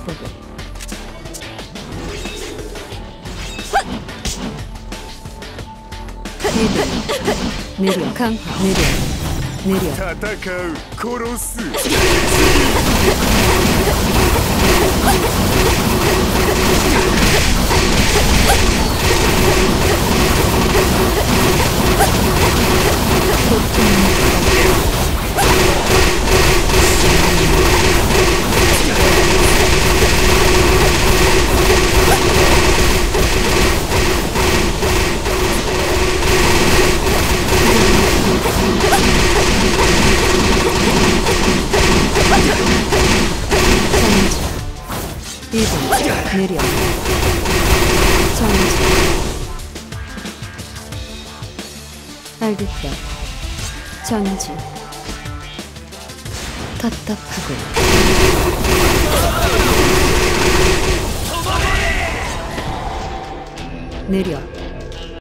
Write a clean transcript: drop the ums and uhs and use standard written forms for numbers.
축복을. 느려 강화. 느려 戦う殺す 느려 정지. 알겠다. 전지. 답답하군. 느려